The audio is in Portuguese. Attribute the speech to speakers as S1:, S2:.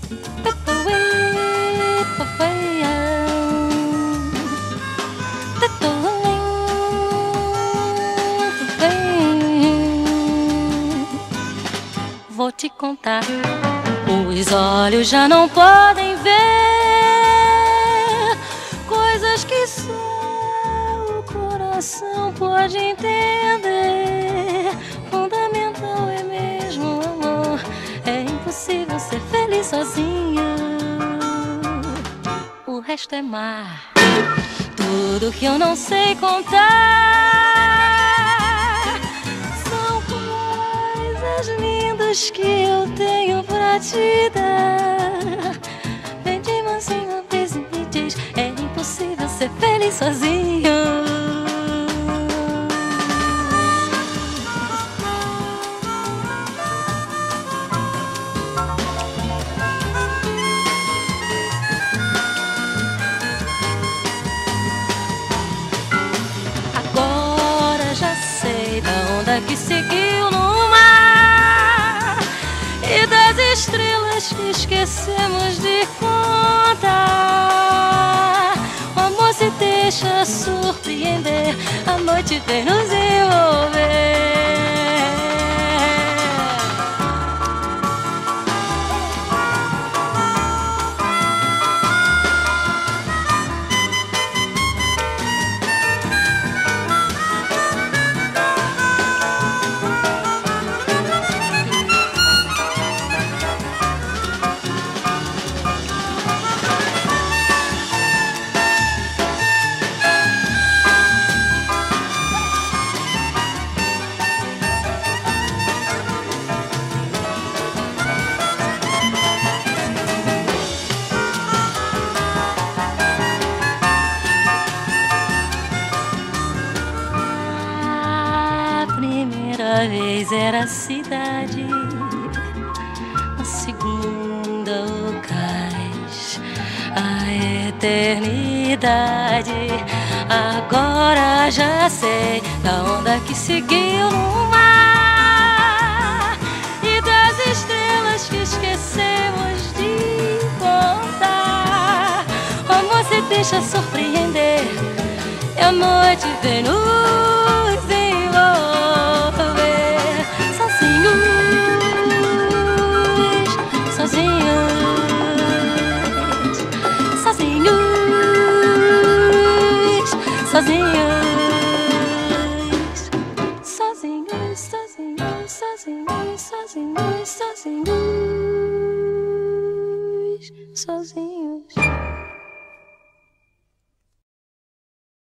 S1: Vou te contar, os olhos já não podem ver coisas que só o coração pode entender. Fundamental é mesmo o amor, é impossível ser feliz sozinho. O resto é mar, tudo que eu não sei contar são coisas lindas que eu tenho pra te dar. Vem de mansinho uma vez e me diz, é impossível ser feliz sozinho. Que seguiu no mar e das estrelas que esquecemos de contar. O amor se deixa surpreender, a noite vem nos envolver. Vez era a cidade, a segunda o cais, a eternidade. Agora já sei da onda que seguiu no mar e das estrelas que esquecemos de contar. O amor se deixa surpreender e a noite vem nos envolver. Sozinhos.